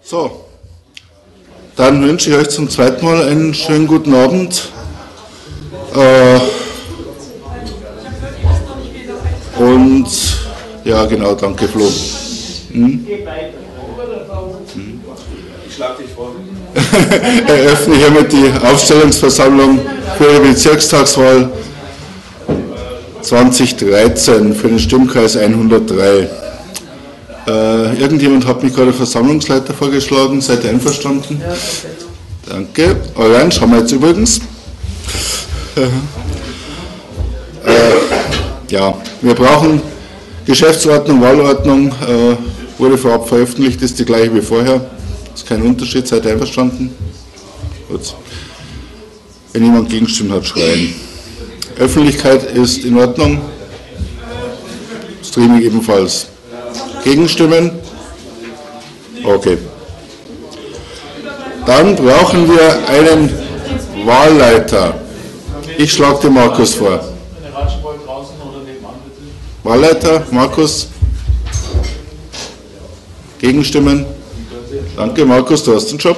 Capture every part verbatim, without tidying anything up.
So, dann wünsche ich euch zum zweiten Mal einen schönen guten Abend. Äh, und ja, genau, danke Flo. Hm? Hm. Ich schlage dich vor. Eröffne hiermit die Aufstellungsversammlung für die Bezirkstagswahl zwanzig dreizehn für den Stimmkreis hundertdrei. Äh, irgendjemand hat mich gerade Versammlungsleiter vorgeschlagen, seid ihr einverstanden? Ja, danke. Orange haben wir jetzt übrigens. äh, ja, wir brauchen Geschäftsordnung, Wahlordnung, äh, wurde vorab veröffentlicht, ist die gleiche wie vorher. Ist kein Unterschied, seid ihr einverstanden? Gut. Wenn jemand Gegenstimmen hat, schreien. Öffentlichkeit ist in Ordnung. Streaming ebenfalls. Gegenstimmen? Okay. Dann brauchen wir einen Wahlleiter. Ich schlage den Markus vor. Wahlleiter, Markus? Gegenstimmen? Danke, Markus, du hast den Job.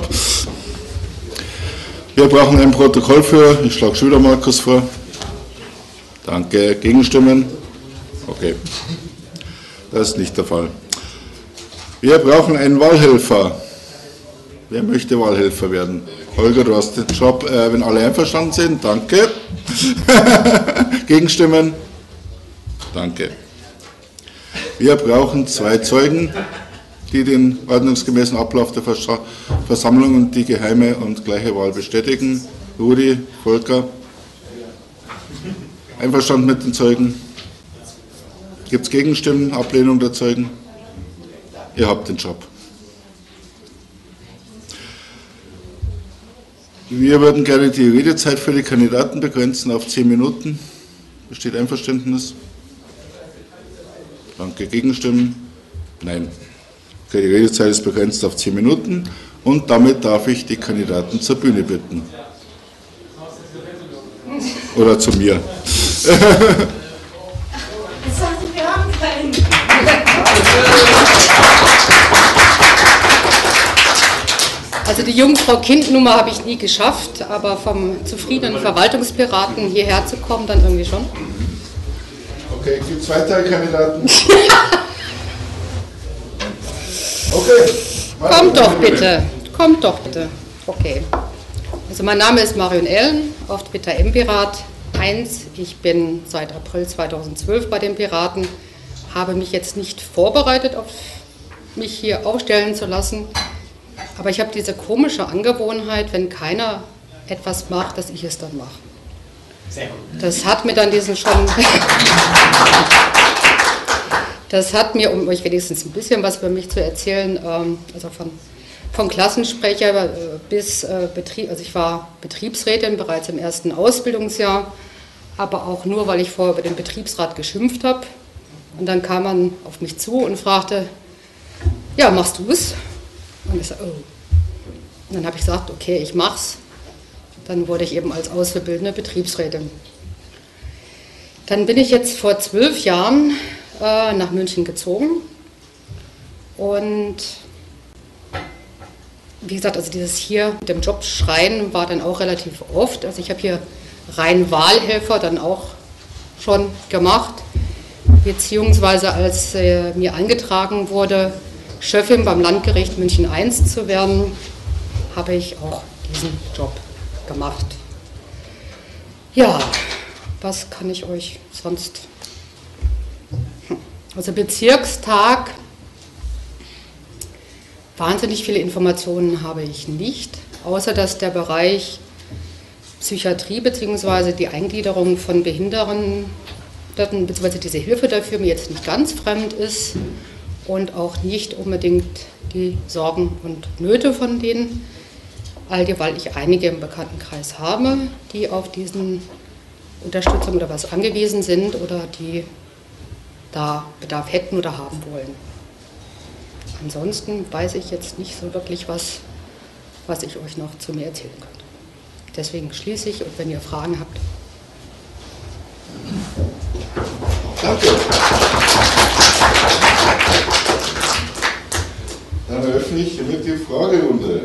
Wir brauchen ein Protokoll für. Ich schlage schon wieder Markus vor. Danke. Gegenstimmen? Okay. Das ist nicht der Fall. Wir brauchen einen Wahlhelfer. Wer möchte Wahlhelfer werden? Holger, du hast den Job, äh, wenn alle einverstanden sind. Danke. Gegenstimmen? Danke. Wir brauchen zwei Zeugen, die den ordnungsgemäßen Ablauf der Versammlung und die geheime und gleiche Wahl bestätigen. Rudi, Volker. Einverstanden mit den Zeugen? Gibt es Gegenstimmen, Ablehnung der Zeugen? Ihr habt den Job. Wir würden gerne die Redezeit für die Kandidaten begrenzen auf zehn Minuten. Besteht Einverständnis? Danke. Gegenstimmen? Nein. Okay, die Redezeit ist begrenzt auf zehn Minuten und damit darf ich die Kandidaten zur Bühne bitten. Oder zu mir. Also die Jungfrau Kind-Nummer habe ich nie geschafft, aber vom zufriedenen Verwaltungspiraten hierher zu kommen, dann irgendwie schon. Okay, gibt es weitere Kandidaten? Okay. Kommt doch bitte, kommt doch bitte. Okay. Also mein Name ist Marion Ellen, auf Twitter mpirat eins. Ich bin seit April zweitausendzwölf bei den Piraten, habe mich jetzt nicht vorbereitet, auf mich hier aufstellen zu lassen, aber ich habe diese komische Angewohnheit, wenn keiner etwas macht, dass ich es dann mache. Sehr gut. Das hat mir dann diesen schon... Das hat mir, um euch wenigstens ein bisschen was über mich zu erzählen, also von, von Klassensprecher bis Betrieb, also ich war Betriebsrätin bereits im ersten Ausbildungsjahr, aber auch nur, weil ich vorher über den Betriebsrat geschimpft habe. Und dann kam man auf mich zu und fragte, ja, machst du es? Und ich sagte, oh. Und dann habe ich gesagt, okay, ich mach's. Dann wurde ich eben als auszubildende Betriebsrätin. Dann bin ich jetzt vor zwölf Jahren nach München gezogen und wie gesagt, also dieses hier mit dem Job schreien war dann auch relativ oft. Also ich habe hier rein Wahlhelfer dann auch schon gemacht, beziehungsweise als äh, mir angetragen wurde, Chefin beim Landgericht München eins zu werden, habe ich auch diesen Job gemacht. Ja, was kann ich euch sonst... Also Bezirkstag, wahnsinnig viele Informationen habe ich nicht, außer dass der Bereich Psychiatrie bzw. die Eingliederung von Behinderten bzw. diese Hilfe dafür mir jetzt nicht ganz fremd ist und auch nicht unbedingt die Sorgen und Nöte von denen, all die, weil ich einige im Bekanntenkreis habe, die auf diesen Unterstützung oder was angewiesen sind oder die da Bedarf hätten oder haben wollen. Ansonsten weiß ich jetzt nicht so wirklich was, was ich euch noch zu mir erzählen könnte. Deswegen schließe ich und wenn ihr Fragen habt. Danke. Dann eröffne Strich mit die Fragerunde.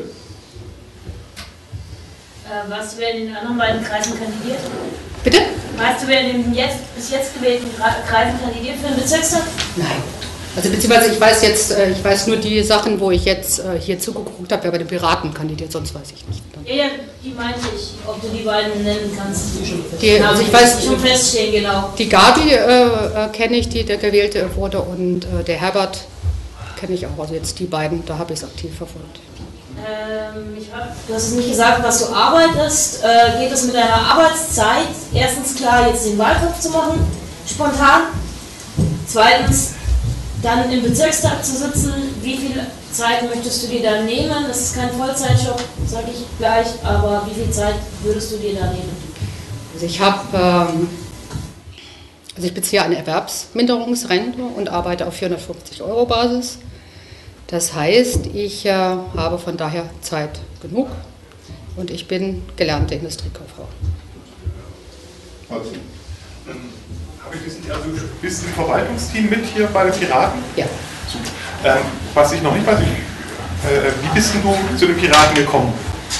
Äh, weißt du, wer in den anderen beiden Kreisen kandidiert? Bitte? Weißt du, wer in den jetzt, bis jetzt gewählten Kreisen kandidiert für den Bezirkstag? Nein. Also beziehungsweise ich weiß jetzt, ich weiß nur die Sachen, wo ich jetzt hier zugeguckt habe, wer bei den Piraten kandidiert, sonst weiß ich nicht. Ja, ja, die meinte ich, ob du die beiden nennen kannst. Die, also ich weiß, schon feststehen, genau. Die Gabi äh, kenne ich, die der gewählte wurde, und äh, der Herbert kenne ich auch. Also jetzt die beiden, da habe ich es aktiv verfolgt. Ähm, ich hab, du hast nicht gesagt, was du arbeitest. Äh, geht es mit deiner Arbeitszeit? Erstens klar, jetzt den Wahlkampf zu machen, spontan. Zweitens, dann im Bezirkstag zu sitzen. Wie viel Zeit möchtest du dir da nehmen? Das ist kein Vollzeitjob, sage ich gleich, aber wie viel Zeit würdest du dir da nehmen? Also ich habe, ähm, also ich beziehe eine Erwerbsminderungsrente und arbeite auf vierhundertfünfzig Euro Basis. Das heißt, ich äh, habe von daher Zeit genug und ich bin gelernte Industriekauffrau. Also. Habe ich wissen, also du bist im Verwaltungsteam mit hier bei den Piraten? Ja. Ähm, was ich noch nicht weiß, ich, äh, wie bist denn du zu den Piraten gekommen?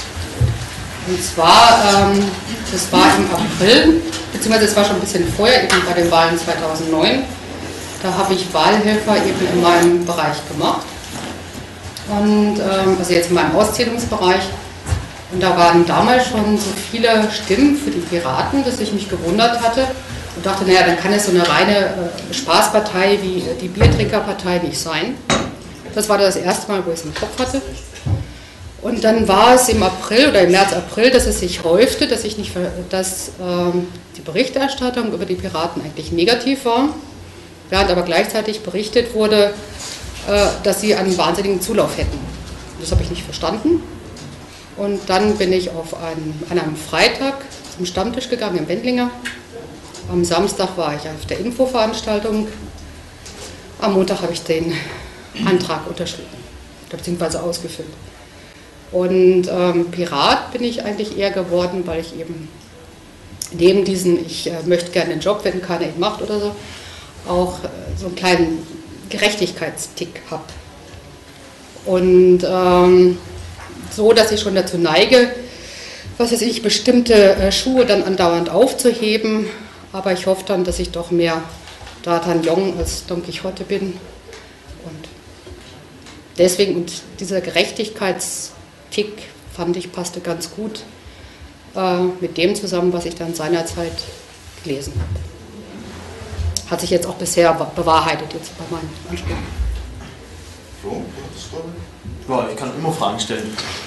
Und zwar, ähm, das war im April, beziehungsweise es war schon ein bisschen vorher, eben bei den Wahlen zweitausendneun. Da habe ich Wahlhelfer eben in meinem Bereich gemacht. Und ähm, also jetzt in meinem Auszählungsbereich. Und da waren damals schon so viele Stimmen für die Piraten, dass ich mich gewundert hatte und dachte, naja, dann kann es so eine reine äh, Spaßpartei wie äh, die Biertrinkerpartei nicht sein. Das war das erste Mal, wo ich es im Kopf hatte. Und dann war es im April oder im März, April, dass es sich häufte, dass, ich nicht, dass ähm, die Berichterstattung über die Piraten eigentlich negativ war, während aber gleichzeitig berichtet wurde, äh, dass sie einen wahnsinnigen Zulauf hätten. Das habe ich nicht verstanden. Und dann bin ich auf einen, an einem Freitag zum Stammtisch gegangen im Wendlinger. Am Samstag war ich auf der Infoveranstaltung. Am Montag habe ich den Antrag unterschrieben, beziehungsweise ausgefüllt. Und ähm, Pirat bin ich eigentlich eher geworden, weil ich eben neben diesen, ich äh, möchte gerne einen Job, wenn keiner ihn macht oder so, auch äh, so einen kleinen Gerechtigkeitstick habe. Und ähm, so, dass ich schon dazu neige, was weiß ich, bestimmte äh, Schuhe dann andauernd aufzuheben, aber ich hoffe dann, dass ich doch mehr D'Artagnan als Don Quixote bin. Und deswegen, und dieser Gerechtigkeitstick fand ich, passte ganz gut äh, mit dem zusammen, was ich dann seinerzeit gelesen habe. Hat sich jetzt auch bisher bewahrheitet jetzt bei meinen Ansprüchen. So, Boah, ich kann immer Fragen stellen.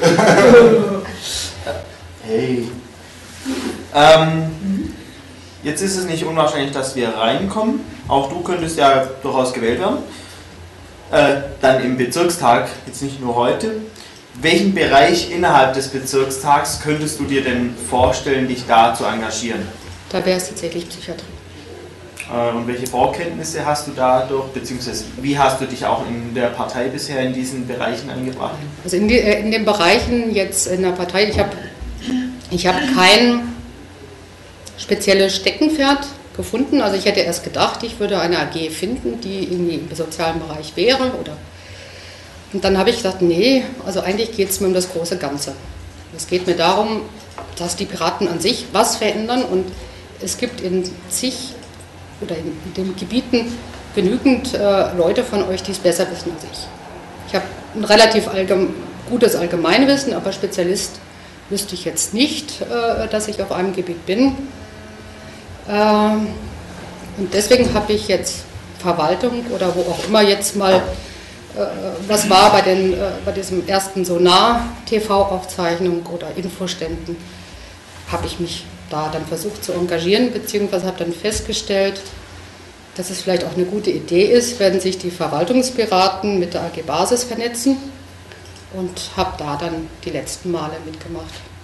Hey. Ähm, jetzt ist es nicht unwahrscheinlich, dass wir reinkommen. Auch du könntest ja durchaus gewählt werden. Äh, dann im Bezirkstag, jetzt nicht nur heute. Welchen Bereich innerhalb des Bezirkstags könntest du dir denn vorstellen, dich da zu engagieren? Da wäre es tatsächlich Psychiatrie. Äh, und welche Vorkenntnisse hast du dadurch, beziehungsweise wie hast du dich auch in der Partei bisher in diesen Bereichen eingebracht? Also in, die, in den Bereichen jetzt in der Partei, ich habe ich hab kein spezielles Steckenpferd gefunden. Also ich hätte erst gedacht, ich würde eine A G finden, die irgendwie im sozialen Bereich wäre. Oder und dann habe ich gedacht, nee, also eigentlich geht es mir um das große Ganze. Es geht mir darum, dass die Piraten an sich was verändern und es gibt in zig oder in den Gebieten genügend äh, Leute von euch, die es besser wissen als ich. Ich habe ein relativ allgeme gutes Allgemeinwissen, aber Spezialist wüsste ich jetzt nicht, äh, dass ich auf einem Gebiet bin. Ähm, und deswegen habe ich jetzt Verwaltung oder wo auch immer jetzt mal äh, was war bei, den, äh, bei diesem ersten Sonar-T V-Aufzeichnung oder Infoständen, habe ich mich da dann versucht zu engagieren, beziehungsweise habe dann festgestellt, dass es vielleicht auch eine gute Idee ist, wenn sich die Verwaltungspiraten mit der A G Basis vernetzen, und habe da dann die letzten Male mitgemacht.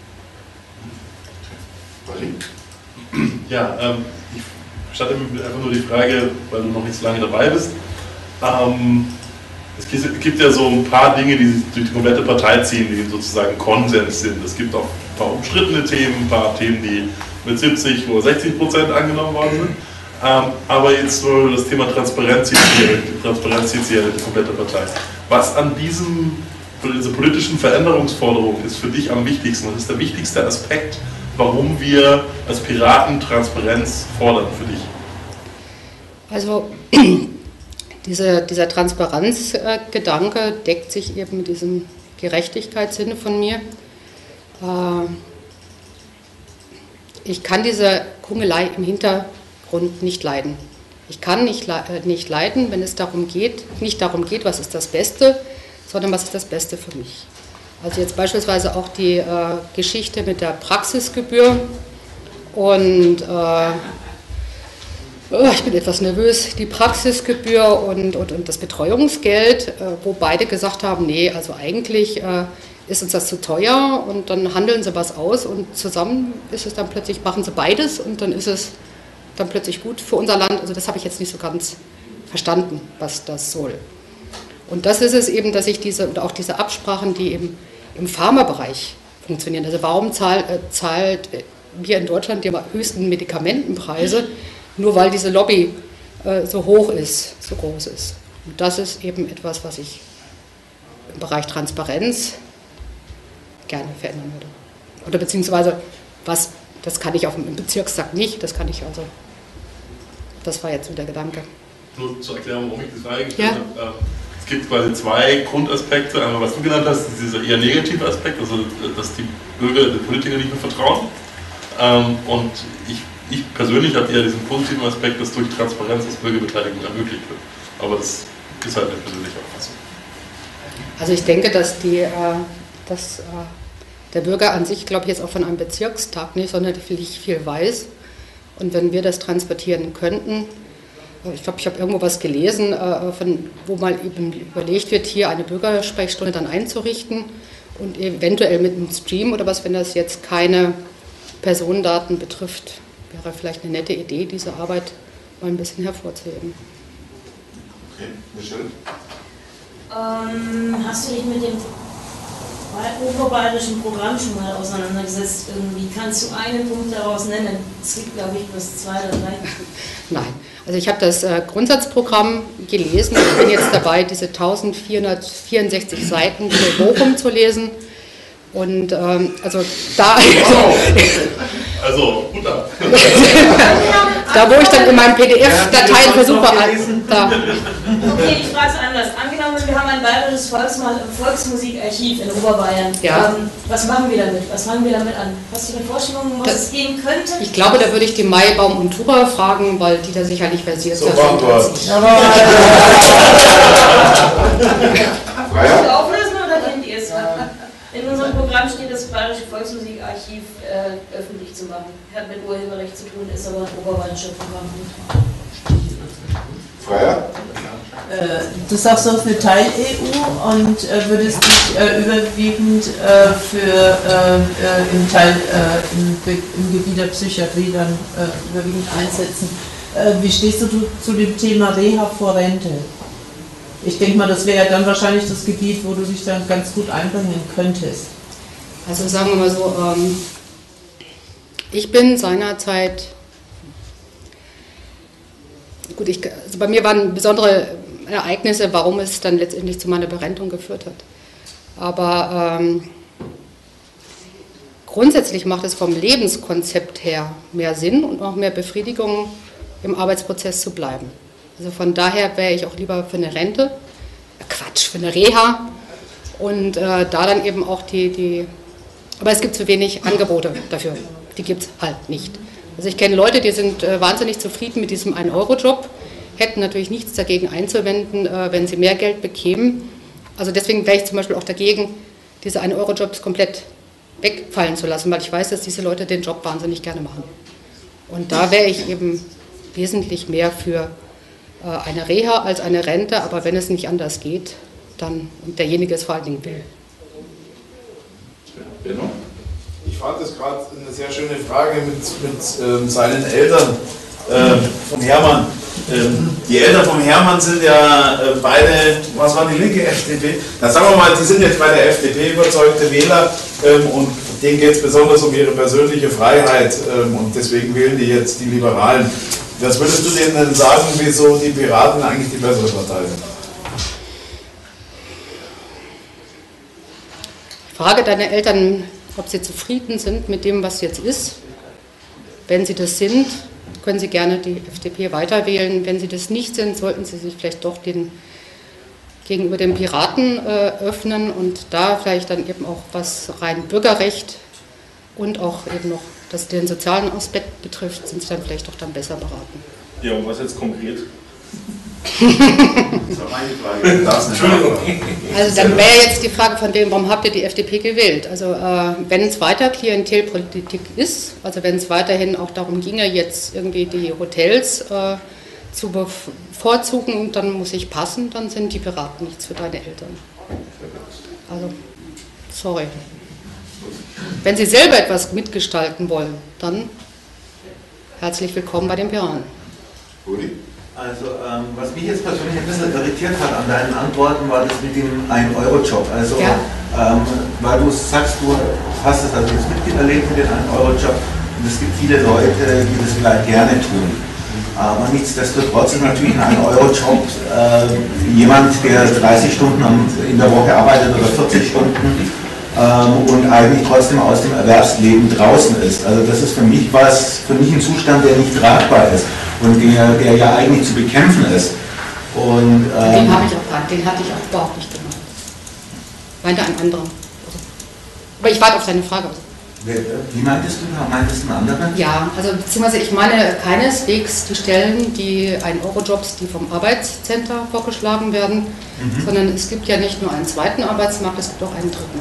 Ja, ähm, ich stelle einfach nur die Frage, weil du noch nicht so lange dabei bist. Ähm, es gibt ja so ein paar Dinge, die durch die komplette Partei ziehen, die sozusagen Konsens sind. Es gibt auch ein paar umstrittene Themen, ein paar Themen, die mit siebzig oder sechzig Prozent angenommen worden sind. Ähm, aber jetzt so das Thema Transparenz zieht die Transparenz zieht die komplette Partei. Was an diesem politischen Veränderungsforderungen ist für dich am wichtigsten? Was ist der wichtigste Aspekt, warum wir als Piraten Transparenz fordern für dich? Also diese, dieser Transparenzgedanke deckt sich eben mit diesem Gerechtigkeitssinne von mir. Ich kann diese Kungelei im Hintergrund nicht leiden. Ich kann nicht, nicht leiden, wenn es darum geht, nicht darum geht, was ist das Beste, sondern was ist das Beste für mich. Also jetzt beispielsweise auch die äh, Geschichte mit der Praxisgebühr und äh, oh, ich bin etwas nervös, die Praxisgebühr und, und, und das Betreuungsgeld, äh, wo beide gesagt haben, nee, also eigentlich äh, ist uns das zu teuer und dann handeln sie was aus und zusammen ist es dann plötzlich, machen sie beides und dann ist es dann plötzlich gut für unser Land. Also das habe ich jetzt nicht so ganz verstanden, was das soll. Und das ist es eben, dass ich diese, und auch diese Absprachen, die eben im Pharmabereich funktionieren. Also warum zahlt, äh, zahlt wir in Deutschland die höchsten Medikamentenpreise, nur weil diese Lobby äh, so hoch ist, so groß ist. Und das ist eben etwas, was ich im Bereich Transparenz gerne verändern würde. Oder beziehungsweise, was, das kann ich auf dem Bezirkstag nicht, das kann ich also, das war jetzt so der Gedanke. Nur zur Erklärung, warum ich die Frage gestellt ja. habe. Es gibt quasi zwei Grundaspekte. Einmal, was du genannt hast, ist dieser eher negative Aspekt, also dass die Bürger den Politikern nicht mehr vertrauen. Und ich, ich persönlich habe eher diesen positiven Aspekt, dass durch Transparenz das Bürgerbeteiligung ermöglicht wird. Aber das ist halt eine persönliche Auffassung. Also ich denke, dass, die, dass der Bürger an sich, glaube ich, jetzt auch von einem Bezirkstag nicht sonderlich viel weiß. Und wenn wir das transportieren könnten, ich glaube, ich habe irgendwo was gelesen, äh, von, wo mal eben überlegt wird, hier eine Bürgersprechstunde dann einzurichten und eventuell mit einem Stream oder was, wenn das jetzt keine Personendaten betrifft, wäre vielleicht eine nette Idee, diese Arbeit mal ein bisschen hervorzuheben. Okay, Michelle? Ähm, hast du dich mit dem oberbayerischen Programm schon mal auseinandergesetzt? Irgendwie kannst du einen Punkt daraus nennen? Es gibt, glaube ich, bloß zwei oder drei. Nein. Also ich habe das äh, Grundsatzprogramm gelesen und bin jetzt dabei, diese eintausendvierhundertvierundsechzig Seiten für Bochum zu lesen. Und ähm, also da... Also, gut ab. Da, wo ich dann in meinen P D F-Dateien versuche... Da. Okay, ich frage es anders. Angenommen, wir haben ein bayerisches Volksma Volksmusikarchiv in Oberbayern. Ja. Ähm, was machen wir damit? Was fangen wir damit an? Hast du eine Vorstellung, um was das, es gehen könnte? Ich glaube, da würde ich die Maibaum und Tuba fragen, weil die da sicherlich versiert sind. So, Antwort. Wollt ihr auflösen oder kennt ihr es? In unserem Programm steht, das Bayerische Volksmusikarchiv äh, öffentlich zu machen. Hat mit Urheberrecht zu tun, ist aber ein oberbayerischer Programm. Freier? Äh, du sagst auf eine Teil-E U und äh, würdest dich äh, überwiegend äh, für äh, im Teil äh, im, im Gebiet der Psychiatrie dann äh, überwiegend einsetzen. Äh, wie stehst du zu, zu dem Thema Reha vor Rente? Ich denke mal, das wäre ja dann wahrscheinlich das Gebiet, wo du dich dann ganz gut einbringen könntest. Also sagen wir mal so, ähm, ich bin seinerzeit, gut, ich, also bei mir waren besondere Ereignisse, warum es dann letztendlich zu meiner Berentung geführt hat. Aber ähm, grundsätzlich macht es vom Lebenskonzept her mehr Sinn und auch mehr Befriedigung, im Arbeitsprozess zu bleiben. Also von daher wäre ich auch lieber für eine Rente, Quatsch, für eine Reha und äh, da dann eben auch die, die, aber es gibt zu wenig Angebote dafür, die gibt es halt nicht. Also ich kenne Leute, die sind äh, wahnsinnig zufrieden mit diesem ein Euro Job, hätten natürlich nichts dagegen einzuwenden, äh, wenn sie mehr Geld bekämen. Also deswegen wäre ich zum Beispiel auch dagegen, diese ein Euro Jobs komplett wegfallen zu lassen, weil ich weiß, dass diese Leute den Job wahnsinnig gerne machen. Und da wäre ich eben wesentlich mehr für eine Reha als eine Rente, aber wenn es nicht anders geht, dann, und derjenige es vor allen Dingen will. Ich fand das gerade eine sehr schöne Frage mit, mit ähm, seinen Eltern ähm, vom Hermann. Ähm, die Eltern vom Hermann sind ja äh, beide, was war die linke F D P? Na sagen wir mal, die sind jetzt bei der F D P überzeugte Wähler ähm, und denen geht es besonders um ihre persönliche Freiheit ähm, und deswegen wählen die jetzt die Liberalen. Was würdest du denen denn sagen, wieso die Piraten eigentlich die bessere Partei sind? Frage deiner Eltern, ob sie zufrieden sind mit dem, was jetzt ist. Wenn sie das sind, können sie gerne die F D P weiterwählen. Wenn sie das nicht sind, sollten sie sich vielleicht doch den, gegenüber den Piraten äh, öffnen und da vielleicht dann eben auch was rein Bürgerrecht und auch eben noch, das den sozialen Aspekt betrifft, sind sie dann vielleicht doch dann besser beraten. Ja, und was jetzt konkret? Das war meine Frage. Das Entschuldigung. Also dann wäre jetzt die Frage von dem, warum habt ihr die F D P gewählt? Also äh, wenn es weiter Klientelpolitik ist, also wenn es weiterhin auch darum ginge, jetzt irgendwie die Hotels äh, zu bevorzugen, dann muss ich passen, dann sind die Piraten nichts für deine Eltern. Also, sorry. Wenn sie selber etwas mitgestalten wollen, dann herzlich willkommen bei den Piraten. Uli? Also, ähm, was mich jetzt persönlich ein bisschen irritiert hat an deinen Antworten, war das mit dem ein Euro Job. Also, ja. ähm, weil du sagst, du hast es also jetzt miterlebt mit dem ein Euro Job und es gibt viele Leute, die das vielleicht gerne tun. Aber nichtsdestotrotz ist natürlich ein ein Euro Job äh, jemand, der dreißig Stunden in der Woche arbeitet oder vierzig Stunden ähm, und eigentlich trotzdem aus dem Erwerbsleben draußen ist. Also das ist für mich was, für mich ein Zustand, der nicht tragbar ist. Und der, der ja eigentlich zu bekämpfen ist. Und, ähm, den habe ich auch, den hatte ich auch überhaupt nicht gemacht. Meinte ein anderer. Aber ich warte auf deine Frage. Wie meintest du da? Meintest du einen anderen? Ja, also beziehungsweise ich meine keineswegs die Stellen, die ein Euro Jobs, die vom Arbeitscenter vorgeschlagen werden, mhm. sondern es gibt ja nicht nur einen zweiten Arbeitsmarkt, es gibt auch einen dritten.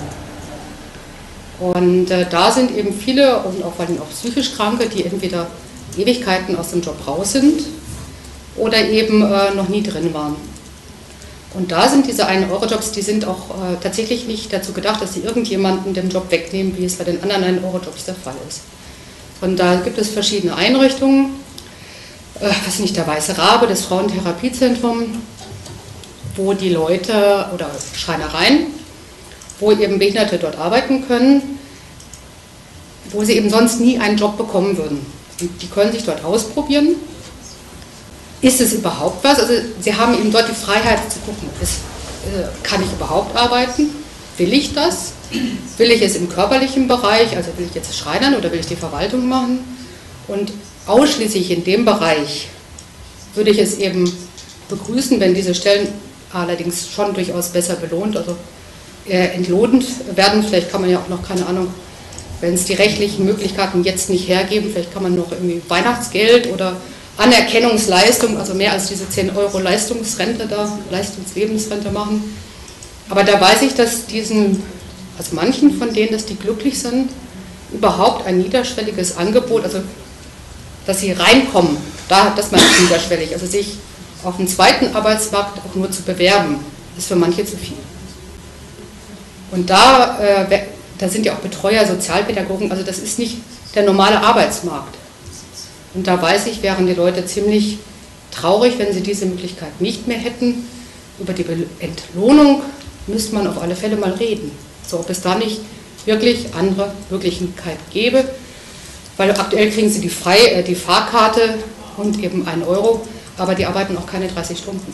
Und äh, da sind eben viele und auch vor allem auch psychisch Kranke, die entweder Ewigkeiten aus dem Job raus sind oder eben äh, noch nie drin waren. Und da sind diese ein Euro Jobs, die sind auch äh, tatsächlich nicht dazu gedacht, dass sie irgendjemanden den Job wegnehmen, wie es bei den anderen ein Euro Jobs der Fall ist. Und da gibt es verschiedene Einrichtungen, äh, was nicht, der Weiße Rabe, das Frauentherapiezentrum, wo die Leute, oder Schreinereien, wo eben Behinderte dort arbeiten können, wo sie eben sonst nie einen Job bekommen würden. Die können sich dort ausprobieren. Ist es überhaupt was? Also sie haben eben dort die Freiheit zu gucken, ist, äh, kann ich überhaupt arbeiten? Will ich das? Will ich es im körperlichen Bereich, also will ich jetzt Schreinern oder will ich die Verwaltung machen? Und ausschließlich in dem Bereich würde ich es eben begrüßen, wenn diese Stellen allerdings schon durchaus besser belohnt, also äh, entlohnt werden. Vielleicht kann man ja auch noch, keine Ahnung, wenn es die rechtlichen Möglichkeiten jetzt nicht hergeben, vielleicht kann man noch irgendwie Weihnachtsgeld oder Anerkennungsleistung, also mehr als diese zehn Euro Leistungsrente da, Leistungslebensrente machen. Aber da weiß ich, dass diesen, also manchen von denen, dass die glücklich sind, überhaupt ein niederschwelliges Angebot, also dass sie reinkommen, da, das meine ich niederschwellig, also sich auf den zweiten Arbeitsmarkt auch nur zu bewerben, ist für manche zu viel. Und da äh, Da sind ja auch Betreuer, Sozialpädagogen, also das ist nicht der normale Arbeitsmarkt. Und da weiß ich, wären die Leute ziemlich traurig, wenn sie diese Möglichkeit nicht mehr hätten. Über die Entlohnung müsste man auf alle Fälle mal reden. So, ob es da nicht wirklich andere Möglichkeiten gäbe. Weil aktuell kriegen sie die, Frei, äh, die Fahrkarte und eben einen Euro, aber die arbeiten auch keine dreißig Stunden.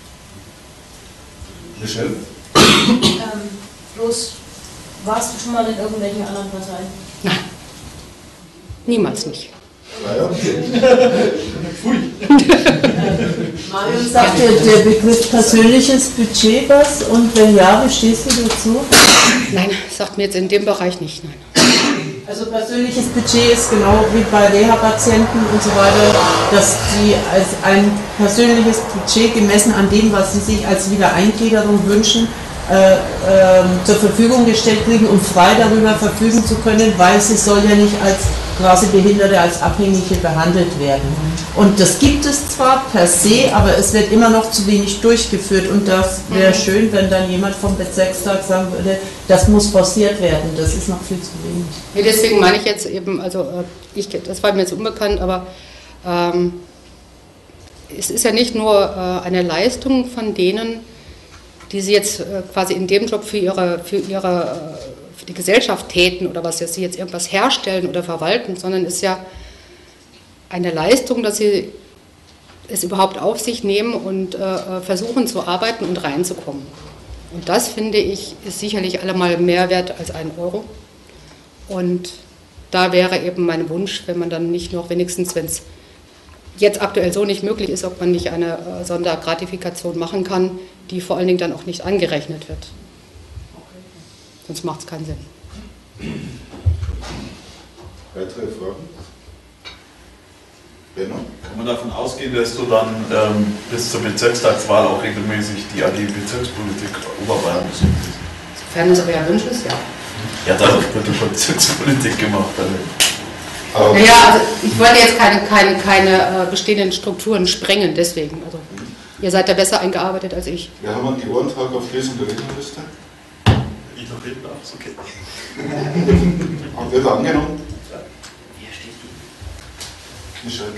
Michelle? ähm, bloß Warst du schon mal in irgendwelchen anderen Parteien? Nein, niemals nicht. Naja. Pfui. Marion, sagt dir der Begriff persönliches Budget was? Und wenn ja, wie stehst du dazu? Nein, sagt mir jetzt in dem Bereich nicht, nein. Also persönliches Budget ist genau wie bei Reha-Patienten und so weiter, dass die als ein persönliches Budget gemessen an dem, was sie sich als Wiedereingliederung wünschen, Äh, äh, zur Verfügung gestellt kriegen, um frei darüber verfügen zu können, weil sie soll ja nicht als quasi Behinderte, als Abhängige behandelt werden. Und das gibt es zwar per se, aber es wird immer noch zu wenig durchgeführt und das wäre schön, wenn dann jemand vom Bezirkstag sagen würde, das muss forciert werden, das ist noch viel zu wenig. Ja, deswegen meine ich jetzt eben, also ich, das war mir jetzt unbekannt, aber ähm, es ist ja nicht nur äh, eine Leistung von denen, die sie jetzt äh, quasi in dem Job für ihre, für ihre für die Gesellschaft täten oder was, dass sie jetzt irgendwas herstellen oder verwalten, sondern es ist ja eine Leistung, dass sie es überhaupt auf sich nehmen und äh, versuchen zu arbeiten und reinzukommen. Und das, finde ich, ist sicherlich allemal mehr wert als ein Euro. Und da wäre eben mein Wunsch, wenn man dann nicht noch wenigstens, wenn es jetzt aktuell so nicht möglich ist, ob man nicht eine äh, Sondergratifikation machen kann, die vor allen Dingen dann auch nicht angerechnet wird. Sonst macht es keinen Sinn. Weitere Fragen? Benno? Kann man davon ausgehen, dass du dann ähm, bis zur Bezirkstagswahl auch regelmäßig die A G Bezirkspolitik Oberbayern besuchst? Sofern es euer Wunsch ist, ja. Ja, dadurch wird die Bezirkspolitik gemacht. Also. Naja, also ich wollte jetzt keine, keine, keine äh, bestehenden Strukturen sprengen, deswegen. Also, ihr seid da besser eingearbeitet als ich. Wir haben einen Antrag auf Lesung der Rednerliste. Ich noch reden darf, ist okay. Haben wir da angenommen? Wer steht hier? Michel.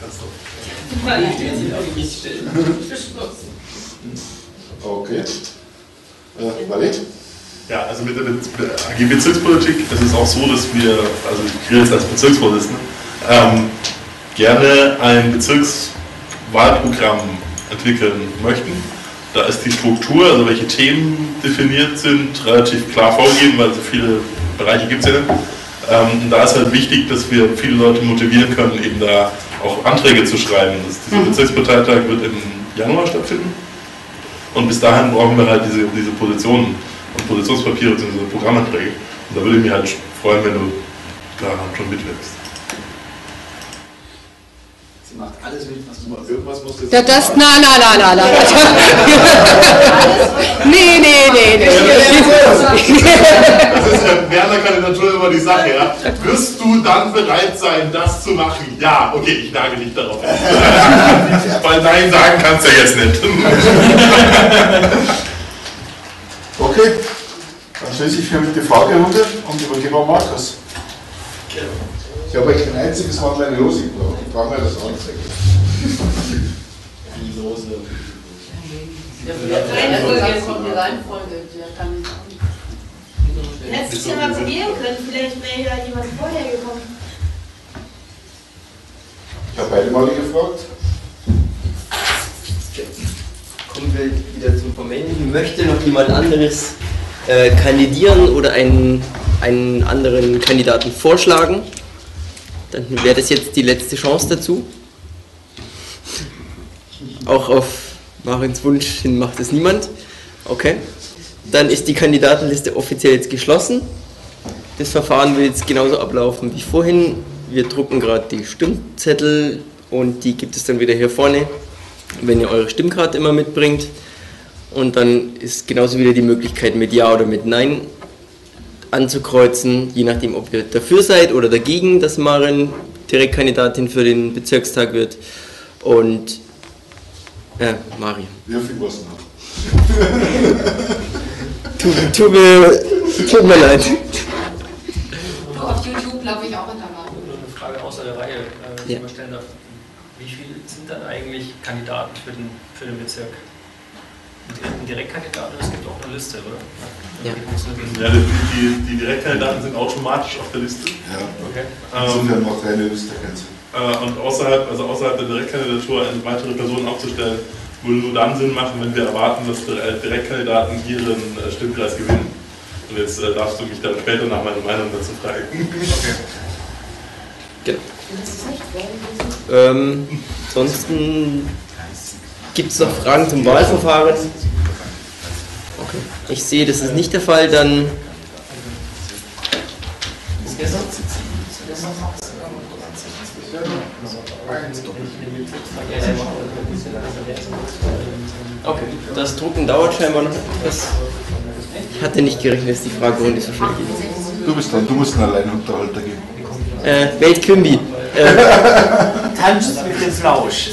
Okay. Äh, Walid? Ja, also mit der A G Bezirkspolitik ist es auch so, dass wir, also ich rede jetzt als Bezirksvorsitzender, ähm, gerne ein Bezirkswahlprogramm entwickeln möchten. Da ist die Struktur, also welche Themen definiert sind, relativ klar vorgegeben, weil so viele Bereiche gibt es ja nicht. Ähm, und da ist halt wichtig, dass wir viele Leute motivieren können, eben da auch Anträge zu schreiben. Das, dieser mhm. Bezirksparteitag wird im Januar stattfinden. Und bis dahin brauchen wir halt diese, diese Positionen und Positionspapiere bzw. Programmanträge. Und da würde ich mich halt freuen, wenn du daran schon mitwirkst. Sie macht alles mit, was du machst. Irgendwas musst du jetzt Ja, das, na, na, na, na, na. Nee, nee, nee, nee. Das ist ja während der Kandidatur immer die Sache, ja. Wirst du dann bereit sein, das zu machen? Ja, okay, ich nage dich darauf. Weil Nein sagen kannst du ja jetzt nicht. Okay, dann schließe ich hiermit die Fragerunde und übergebe an Markus. Ich habe euch kein einziges Mal meine Lose gebraucht. Ich brauche mir das anzeigen. die Lose. Hättest du ja mal probieren können, vielleicht wäre ja jemand vorher gekommen. Ich habe beide Male gefragt. Kommen wir wieder zum Formellen. Möchte noch jemand anderes äh, kandidieren oder einen, einen anderen Kandidaten vorschlagen? Dann wäre das jetzt die letzte Chance dazu. Auch auf Marins Wunsch hin macht es niemand. Okay. Dann ist die Kandidatenliste offiziell jetzt geschlossen. Das Verfahren wird jetzt genauso ablaufen wie vorhin. Wir drucken gerade die Stimmzettel und die gibt es dann wieder hier vorne, wenn ihr eure Stimmkarte immer mitbringt. Und dann ist genauso wieder die Möglichkeit, mit Ja oder mit Nein anzukreuzen, je nachdem, ob ihr dafür seid oder dagegen, dass Marin Direktkandidatin für den Bezirkstag wird. Und äh, Mari. Wie viel was noch? Tut, tut, mir, tut mir leid. Du auf YouTube glaube ich auch hintermachen. Eine Frage außer der Reihe, äh, die Ja. man stellen darf. Wie viele sind dann eigentlich Kandidaten für den, für den Bezirk? Ein Direktkandidat, es gibt auch eine Liste, oder? Ja. Ja, die, die, die Direktkandidaten sind automatisch auf der Liste. Ja, Okay. insofern macht eine Liste keinen Sinn. Äh, und außerhalb, also außerhalb der Direktkandidatur eine weitere Person aufzustellen, würde nur dann Sinn machen, wenn wir erwarten, dass die Direktkandidaten ihren äh, Stimmkreis gewinnen. Und jetzt äh, darfst du mich dann später nach meiner Meinung dazu fragen. Okay. Genau. Ähm, ansonsten gibt es noch Fragen zum Wahlverfahren? Okay. Ich sehe, das ist nicht der Fall, dann okay. Das Drucken dauert scheinbar noch etwas. Ich hatte nicht gerechnet, dass die Fragerunde so schnell geht. Du bist dran, du musst einen Alleinunterhalter geben. Äh, Welt Kümbi. Äh, Tanzt mit dem Flausch.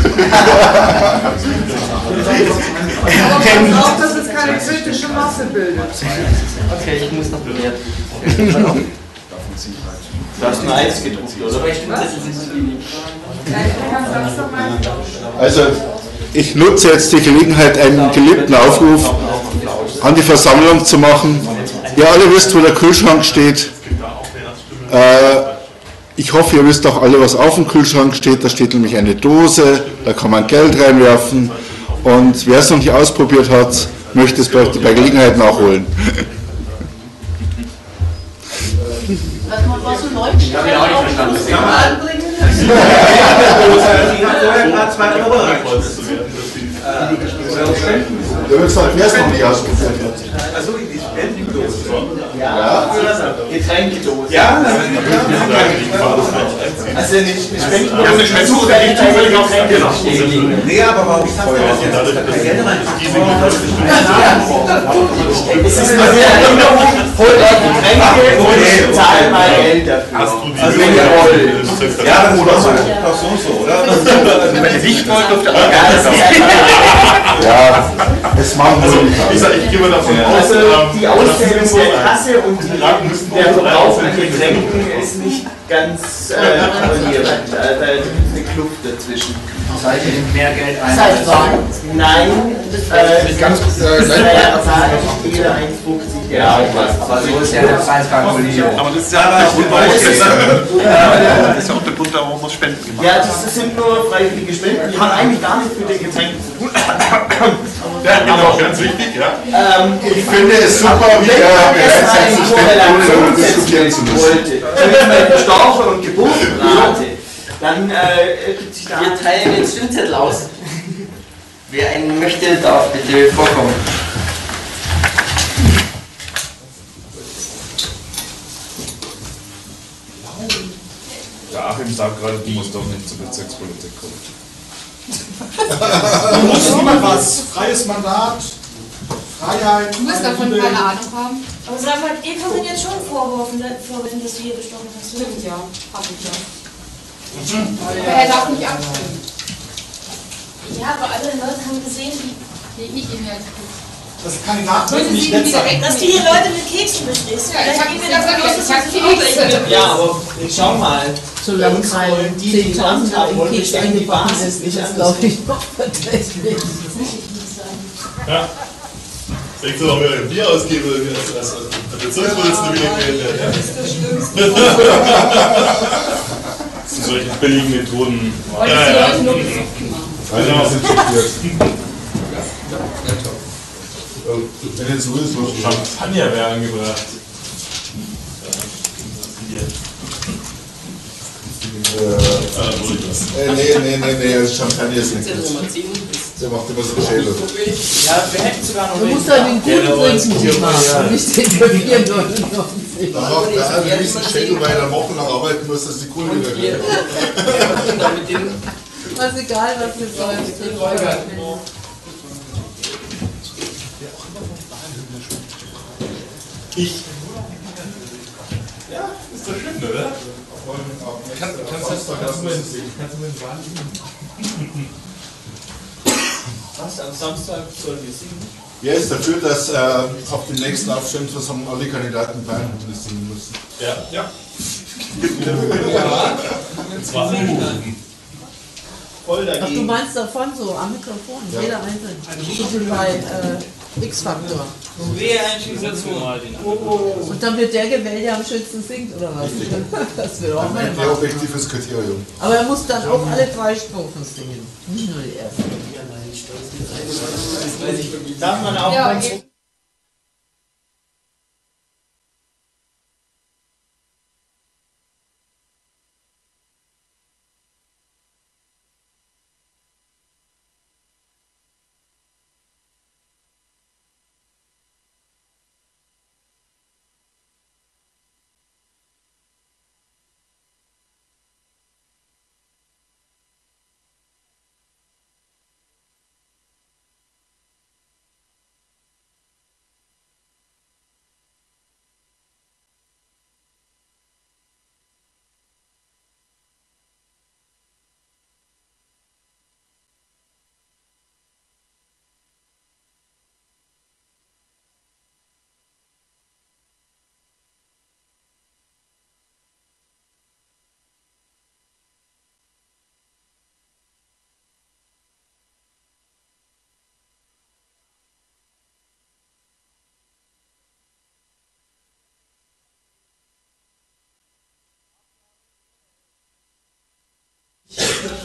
Aber auch, dass es keine kritische Masse bildet. okay, ich muss noch bewerten. Du hast nur eins gedruckt, oder? Also, ich nutze jetzt die Gelegenheit, einen geliebten Aufruf an die Versammlung zu machen. Ihr alle wisst, wo der Kühlschrank steht. Äh, ich hoffe, ihr wisst auch alle, was auf dem Kühlschrank steht. Da steht nämlich eine Dose, da kann man Geld reinwerfen. Und wer es noch nicht ausprobiert hat, möchte es bei bei Gelegenheit nachholen. Also man braucht so Leute, die habe ich auch nicht verstanden. das kann man anbringen. Ich habe vorher gerade zwei Euro reingeschmissen. Der wird gesagt, wer ist noch nicht ausgeführt? Also die Spendendose. Ja, Getränkedose. Ja, also nicht Spendendose. Ja, eine Spendendose, die zufällig auf Getränke stehen liegen. Nee, aber warum sagt man das jetzt? Da kein Geld rein. Es ist eine Erinnerung, holt euch Getränke und zahlt mal Geld dafür. Also wenn ihr wollt. Ja, das ist doch so und so, oder? Wenn ihr nicht wollt, dürft ihr auch Ja, es machen wir nicht. Ich, sag, ich gehe mal davon aus, Also ähm, die Auszählung der Kasse und die, der Verbrauch an Getränken ist nicht ganz äh, korrelierend. Da da gibt es eine Kluft dazwischen. Seid ihr denn mehr Geld ein? Seit wann? Nein, äh, Ganz das zahlt jeder eins fünfzig. Ja, ich weiß. Aber so ist ja der Preis kalkuliert. aber das ist ja der Grund, warum es jetzt- das ist ja auch der Grund, warum wir Spenden gemacht Ja, das, das sind nur freiwillige Spenden, die haben eigentlich gar nichts mit den Getränken zu tun. Ja, genau, ganz wichtig, ja. Ähm, Ich finde es super, wie wenn er man es erst mal in jetzt ohne Korrelation diskutieren zu setzen müssen. wollte, zum Beispiel Storche und Geburtenrate, dann äh, gibt sich da... Wir teilen den Stimmzettel aus. Wer einen möchte, darf bitte vorkommen. Der Achim sagt gerade, du musst doch nicht zur Bezirkspolitik kommen. Da muss niemand was. Freies Mandat, Freiheit. Du musst davon keine Ahnung haben. Aber sag mal, ihr könnt jetzt schon vorwerfen, vorwerfen, dass du hier bestochen hast. Stimmt, ja. Hab ich ja. Aber er darf nicht abstimmen. Ja, aber alle Leute haben gesehen, wie, Nee, nicht in der Das Kandidat wird Müssen nicht Sie nett wieder sein. weg- dass du hier Leute mit Keksen bestehst. Ja, ich hab Vielleicht gehen wir gesagt, davon aus, ich dass hab du Kekse. Ja, aber schau mal. Solange Bei uns kein wollen die, die Land Zehntausender haben, im wollen Keks bestellen die eingebacken Basis ist, nicht ist das, anders. glaube ich, noch verdächtig. Ja. Denkst du noch, wer ein Bier ausgebe, wie das das der Bezirksvorsitzende wieder gewählt wird? Ja. Das ist das Schlimmste. Das sind solche billigen Methoden. Wolltest Ja, du ja. Leute nur Genau. Wenn jetzt so ist, was Champagner wäre angebracht. Äh, nee, nee, nee, nee, das Champagner ist nicht gut. Der macht immer so Schädel. Ja, wir hätten sogar noch Du musst halt den guten Trinken nicht machen, nicht den für vier neunundneunzig. Da macht der einen riesen Schädel, weil er wochenlang arbeiten muss, dass die Kohle wieder geht. Was egal, was du sagst. Ich. Ja, ist doch schön, oder? Kann, kannst, kannst, kannst du mir den Wahn üben? Was? Am Samstag sollen wir singen? Wer ist dafür, dass äh, auf den nächsten Abstimmungsversammlung alle Kandidaten Bayern singen müssen? Ja. Ja. Ja. Zwei Minuten. Voll Ach, du dagegen. meinst davon so, am Mikrofon, Ja. jeder einzeln. So wie bei äh, X-Faktor. Wehe Einschusation. Und dann wird der gewählt, der am schönsten singt, oder was? Das wird auch mal Ein machen. objektives Kriterium. Aber er muss dann auch alle drei Strophen singen, nicht nur die erste. Darf man auch Ja, beim okay.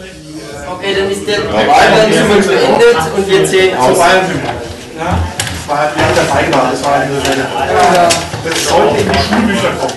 Okay, dann ist der Wahlgang beendet und wir zählen aus. Ja? war halt, wer dabei war, das war halt nur seine Ja. Das sollte in die Schulbücher kommen.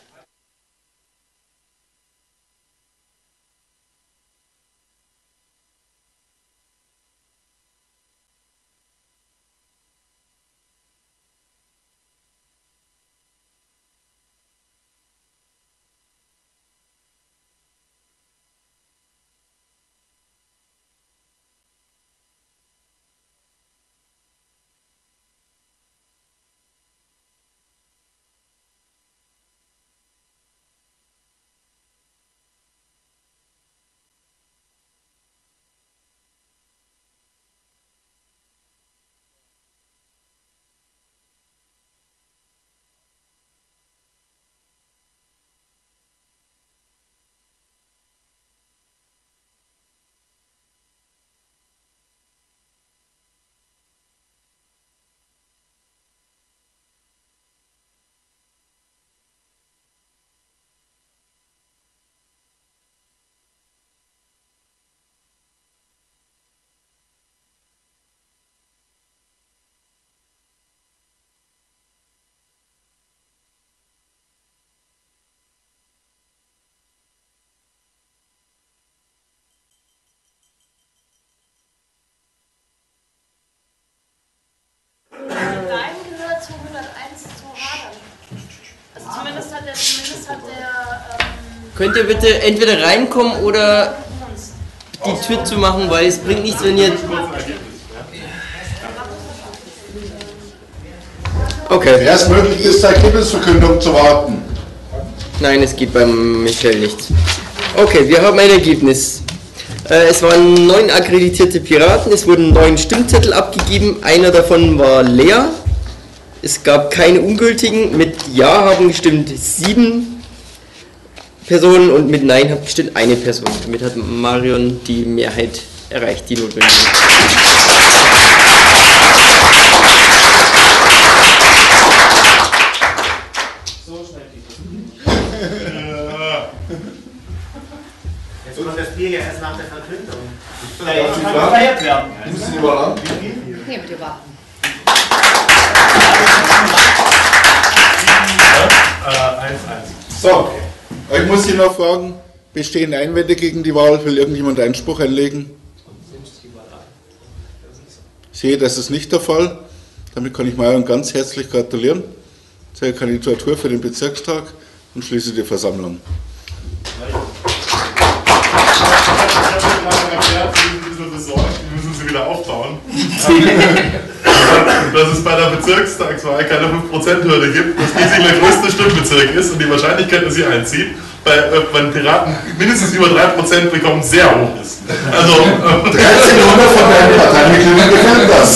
Nein, gehört zu hunderteins zu Hadern. Also zumindest hat der, zumindest hat der, ähm, Könnt ihr bitte entweder reinkommen oder die Tür zu machen, weil es bringt nichts, wenn ihr... Okay. Wäre es möglich ist, zur Ergebnisverkündung zu warten? Nein, es geht beim Michael nicht. Okay, wir haben ein Ergebnis. Äh, es waren neun akkreditierte Piraten, es wurden neun Stimmzettel abgegeben, einer davon war leer. Es gab keine ungültigen, mit Ja haben gestimmt sieben Personen und mit Nein hat gestimmt eine Person. Damit hat Marion die Mehrheit erreicht, die notwendig ist. Jetzt kommt das Bier ja erst nach der Verkündung. Ja, jetzt kann gefeiert werden. Muss sie überall an? Nee, bitte warten. eins eins. So, ich muss Sie noch fragen, bestehen Einwände gegen die Wahl? Will irgendjemand Einspruch einlegen? Ich sehe, das ist nicht der Fall. Damit kann ich Marion ganz herzlich gratulieren zur Kandidatur für den Bezirkstag und schließe die Versammlung. Wir müssen sie wieder aufbauen. Dass es bei der Bezirkstagswahl keine fünf Prozent Hürde gibt, dass Giesing der größte Stimmbezirk ist und die Wahrscheinlichkeit, dass sie einzieht, bei, äh, bei den Piraten mindestens über drei Prozent bekommen, sehr hoch ist. Also, äh, dreizehnhundert von deinen Parteimitgliedern gefällt das.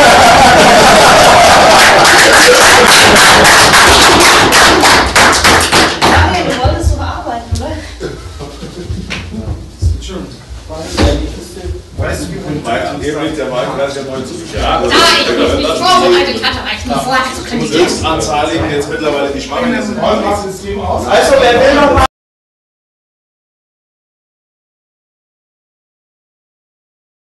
Daniel, du wolltest doch arbeiten, oder? Weißt du, wie man angeblich der Wahlkreis ja neu zu Ah, ich mich nicht vorbereitet hatte, weil ich nicht vorhatte zu kandidieren. Höchstanzahl jetzt mittlerweile die Schwachen sind. Also, wer will noch mal